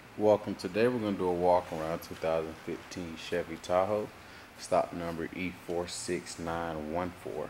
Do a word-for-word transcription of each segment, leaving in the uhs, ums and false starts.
Welcome. Today we're going to do a walk around two thousand fifteen Chevy Tahoe, stock number E four six nine one four.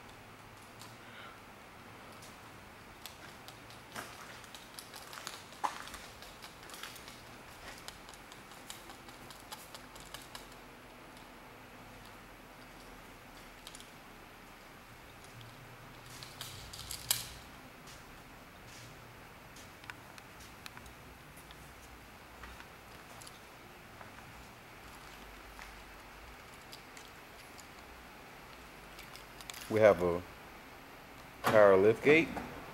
We have a power lift gate,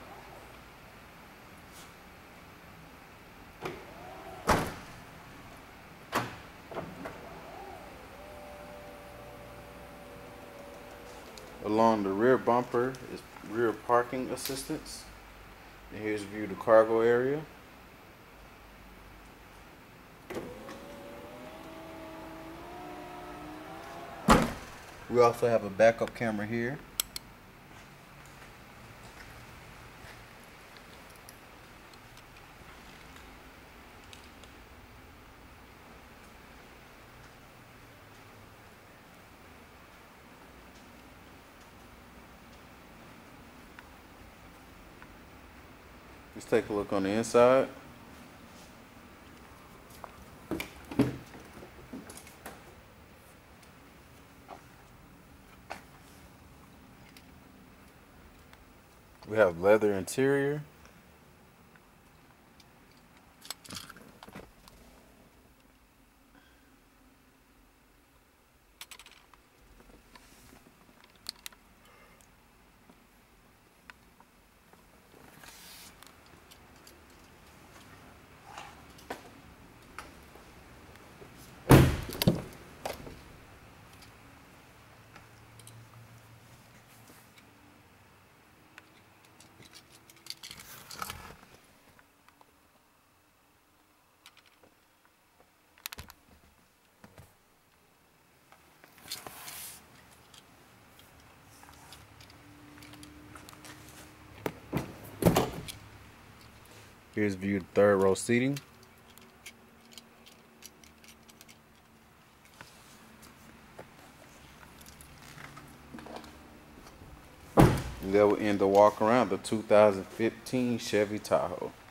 along the rear bumper is rear parking assistance, and here's a view of the cargo area. We also have a backup camera here. Let's take a look on the inside. We have leather interior. Here's view of third row seating. That will end the walk around the two thousand fifteen Chevy Tahoe.